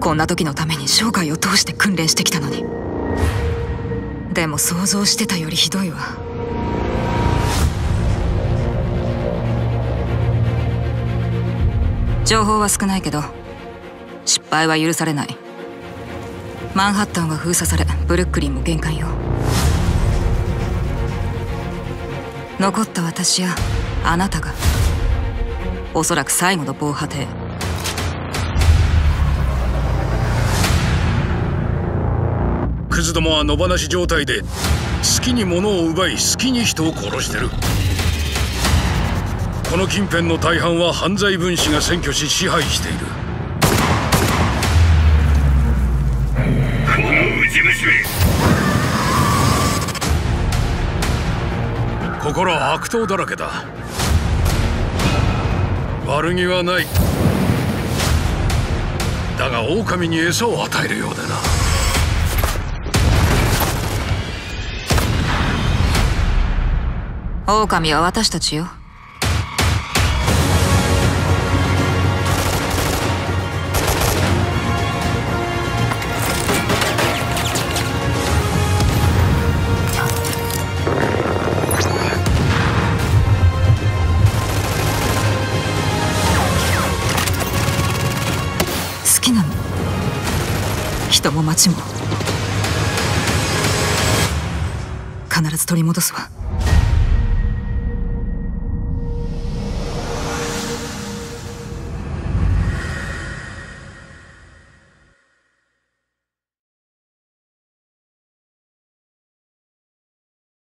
こんな時のために生涯を通して訓練してきたのに。でも想像してたよりひどいわ。情報は少ないけど失敗は許されない。マンハッタンは封鎖され、ブルックリンも限界よ。残った私やあなたがおそらく最後の防波堤。 クズどもは野放し状態で好きに物を奪い好きに人を殺してる。この近辺の大半は犯罪分子が占拠し支配している。 このウジ虫め、 ここらは悪党だらけだ。悪気はない。だが狼に餌を与えるようでな。 狼は私たちよ。好きなの、人も町も。必ず取り戻すわ。